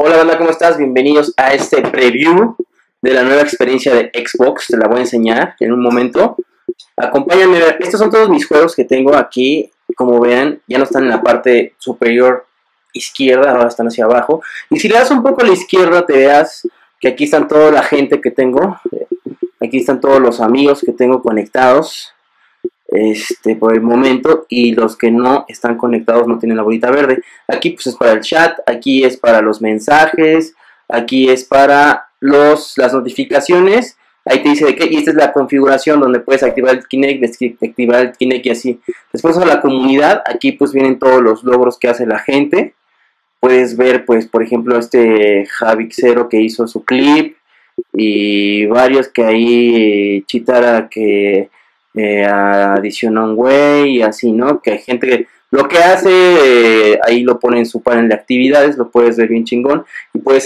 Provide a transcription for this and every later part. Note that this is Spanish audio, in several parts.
Hola banda, ¿cómo estás? Bienvenidos a este preview de la nueva experiencia de Xbox. Te la voy a enseñar en un momento. Acompáñame a ver, estos son todos mis juegos que tengo aquí. Como vean, ya no están en la parte superior izquierda, ahora están hacia abajo. Y si le das un poco a la izquierda, te veas que aquí están toda la gente que tengo. Aquí están todos los amigos que tengo conectados. Por el momento, y los que no están conectados no tienen la bolita verde. Aquí pues es para el chat, aquí es para los mensajes, aquí es para las notificaciones. Ahí te dice de qué, y esta es la configuración donde puedes activar el Kinect, desactivar el Kinect y así. Después a la comunidad, aquí pues vienen todos los logros que hace la gente. Puedes ver pues por ejemplo Javixero que hizo su clip, y varios que ahí Chitara que adiciona un güey y así, ¿no? Que hay gente que lo que hace, ahí lo pone en su panel de actividades, lo puedes ver bien chingón, y puedes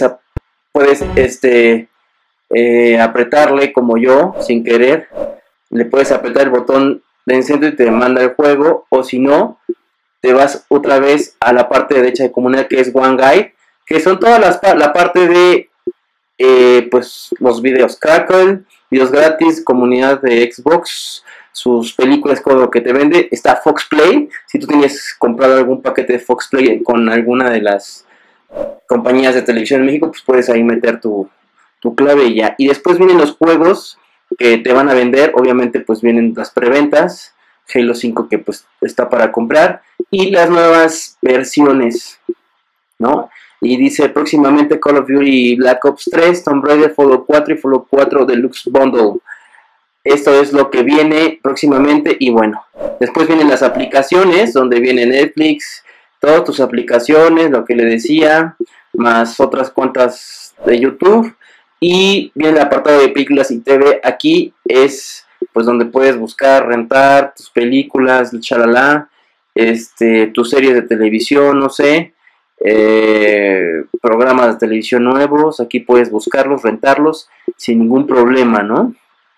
apretarle como yo, sin querer, le puedes apretar el botón de centro y te manda el juego, o si no, te vas otra vez a la parte derecha de comunidad que es One Guide, que son todas la parte de pues los videos Crackle, videos gratis, comunidad de Xbox, sus películas, con lo que te vende. Está Fox Play, si tú tienes comprado algún paquete de Fox Play con alguna de las compañías de televisión en México, pues puedes ahí meter tu clave y ya. Y después vienen los juegos que te van a vender, obviamente pues vienen las preventas, Halo 5 que pues está para comprar, y las nuevas versiones, ¿no? Y dice próximamente Call of Duty Black Ops 3, Tomb Raider, Fallout 4 y Fallout 4 Deluxe Bundle. Esto es lo que viene próximamente. Y bueno, después vienen las aplicaciones, donde viene Netflix, todas tus aplicaciones, lo que le decía, más otras cuantas de YouTube. Y viene el apartado de películas y TV. Aquí es pues donde puedes buscar, rentar tus películas, chalala, tus series de televisión, no sé, programas de televisión nuevos. Aquí puedes buscarlos, rentarlos sin ningún problema, ¿no?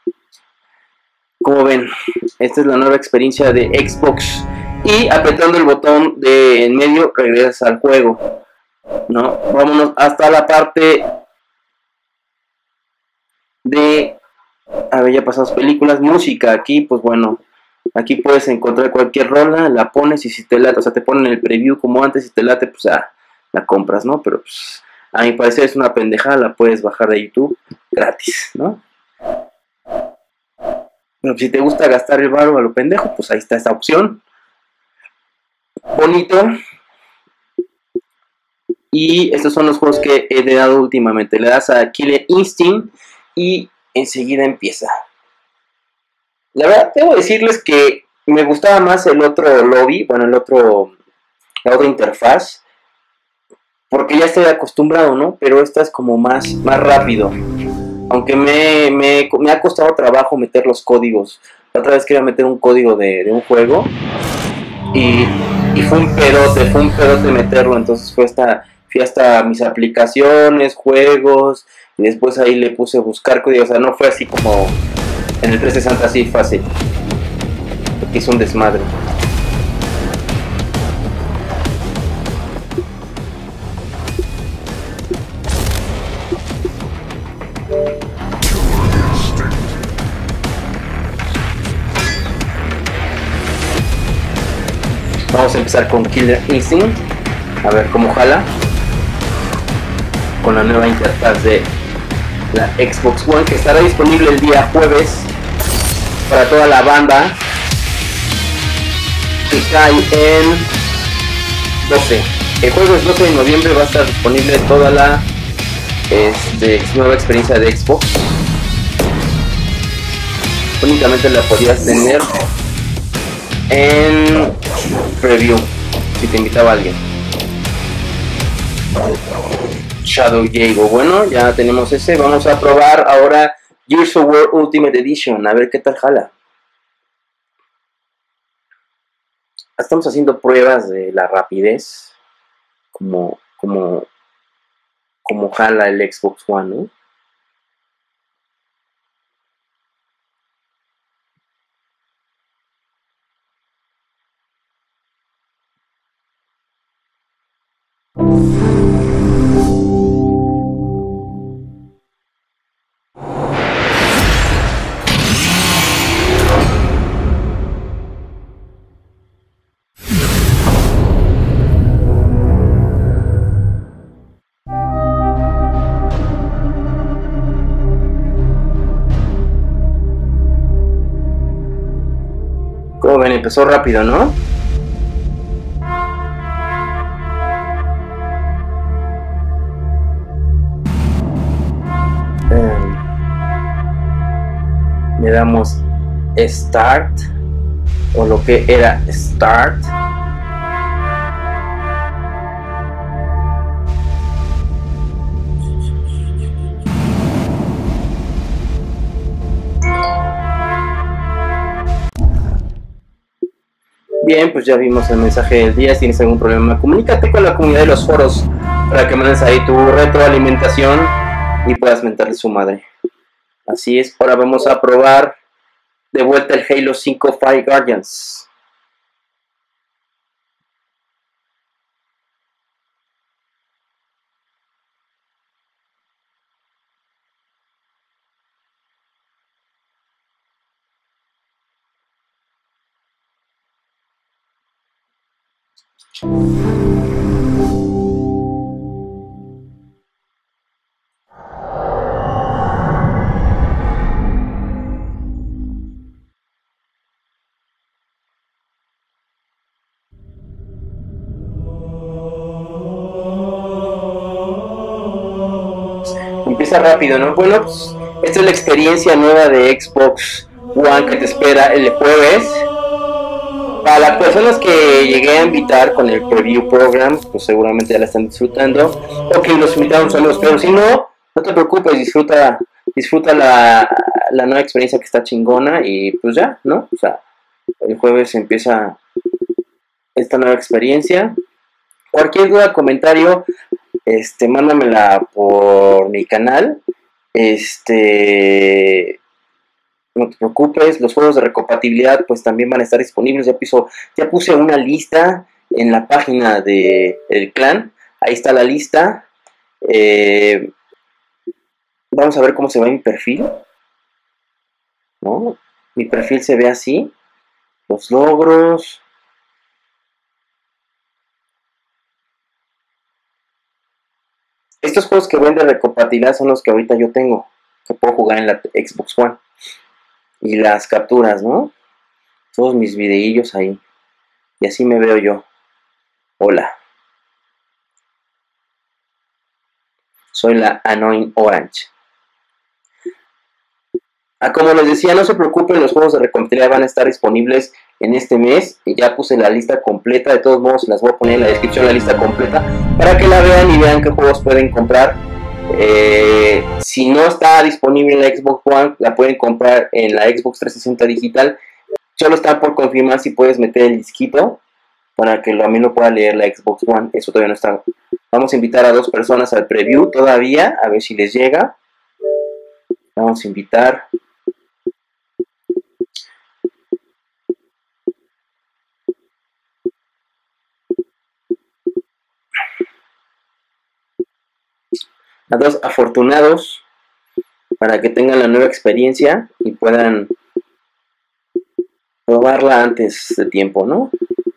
Como ven, esta es la nueva experiencia de Xbox, y apretando el botón de en medio regresas al juego, ¿no? Vámonos hasta la parte de, a ver, ya pasamos películas, música. Aquí pues bueno, aquí puedes encontrar cualquier rola, la pones, y si te late, o sea, te ponen el preview como antes, si te late, pues la compras, ¿no? Pero pues a mi parecer es una pendejada, la puedes bajar de YouTube gratis, ¿no? Pero si te gusta gastar el varo a lo pendejo, pues ahí está esta opción. Bonito. Y estos son los juegos que he dado últimamente. Le das a Killer Instinct y enseguida empieza. La verdad, debo decirles que me gustaba más el otro lobby, bueno, la otra interfaz, porque ya estoy acostumbrado, ¿no? Pero esta es como más rápido. Aunque me ha costado trabajo meter los códigos. La otra vez quería meter un código de un juego, y fue un pedote meterlo. Entonces fui hasta mis aplicaciones, juegos, y después ahí le puse buscar códigos. O sea, no fue así como en el 360 así fácil, porque hizo un desmadre. Vamos a empezar con Killer Instinct, a ver cómo jala con la nueva interfaz de la Xbox One, que estará disponible el día jueves para toda la banda, que cae en 12. El jueves 12 de noviembre va a estar disponible toda la nueva experiencia de Xbox. Únicamente la podías tener en preview si te invitaba a alguien. Shadow Diego, bueno, ya tenemos ese. Vamos a probar ahora Gears of War Ultimate Edition, a ver qué tal jala. Estamos haciendo pruebas de la rapidez, como jala el Xbox One, ¿no? empezó rápido, ¿no? Le damos Start, o lo que era Start. Bien, pues ya vimos el mensaje del día. Si tienes algún problema, comunícate con la comunidad de los foros para que mandes ahí tu retroalimentación y puedas mentarle su madre. Así es, ahora vamos a probar de vuelta el Halo 5 Fire Guardians. Empieza rápido, ¿no? Bueno, pues esta es la experiencia nueva de Xbox One que te espera el jueves. Para las personas que llegué a invitar con el preview program, pues seguramente ya la están disfrutando, o que los invitaron solos, pero si no, no te preocupes, disfruta la nueva experiencia que está chingona y pues ya, ¿no? O sea, el jueves empieza esta nueva experiencia. Cualquier duda, comentario, mándamela por mi canal. No te preocupes, los juegos de recompatibilidad pues también van a estar disponibles. Ya puse una lista en la página del clan. Ahí está la lista. Vamos a ver cómo se ve mi perfil, ¿no? Mi perfil se ve así. Los logros. Estos juegos que ven de recompatibilidad son los que ahorita yo tengo, que puedo jugar en la Xbox One. Y las capturas, ¿no? Todos mis videillos ahí. Y así me veo yo. Hola. Soy la Annoying Orange. Como les decía, no se preocupen, los juegos de recompatibilidad van a estar disponibles en este mes. Y ya puse la lista completa. De todos modos, las voy a poner en la descripción la lista completa para que la vean y vean qué juegos pueden comprar. Si no está disponible en la Xbox One, la pueden comprar en la Xbox 360 digital. Solo está por confirmar si puedes meter el disquito para que también lo pueda leer la Xbox One. Eso todavía no está. Vamos a invitar a 2 personas al preview todavía, a ver si les llega. Vamos a invitar. A 2 afortunados para que tengan la nueva experiencia y puedan probarla antes de tiempo, ¿no?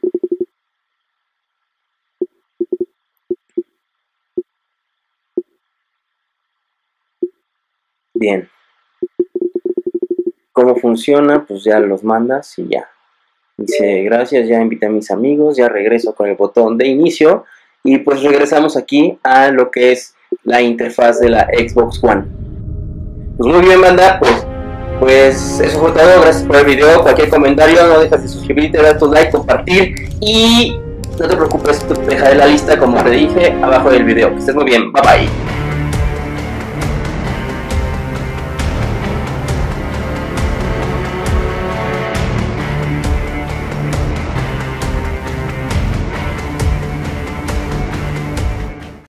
Bien. ¿Cómo funciona? Pues ya los mandas y ya. Dice, gracias, ya invité a mis amigos, ya regreso con el botón de inicio y pues regresamos aquí a lo que es la interfaz de la Xbox One. Pues muy bien, banda, pues eso fue todo. Gracias por el video. Cualquier comentario, no dejes de suscribirte, dar tu like, compartir y no te preocupes, te dejaré la lista como te dije abajo del video. Que estés muy bien, bye bye.